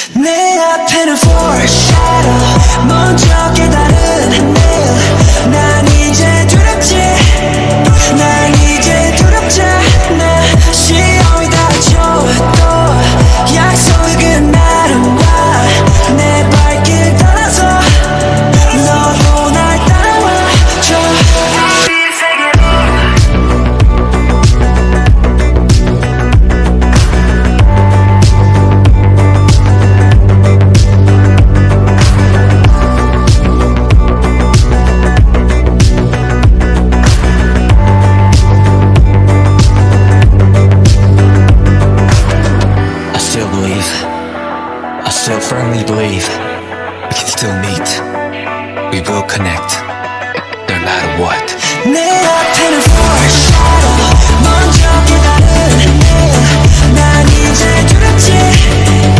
내 앞에는 foreshadow 먼저 깨달은 내일 난 이제 두렵지 난 이제 두렵지 않아 시험이 닥쳐도 약속을 끝나는 와 내 발길 따라서 너도 날 따라와줘 우리 세계로 I still firmly believe we can still meet. We will connect, no matter what. 내 앞에는 foreshadow 먼저 깨달은 내일 난 이제 두렵지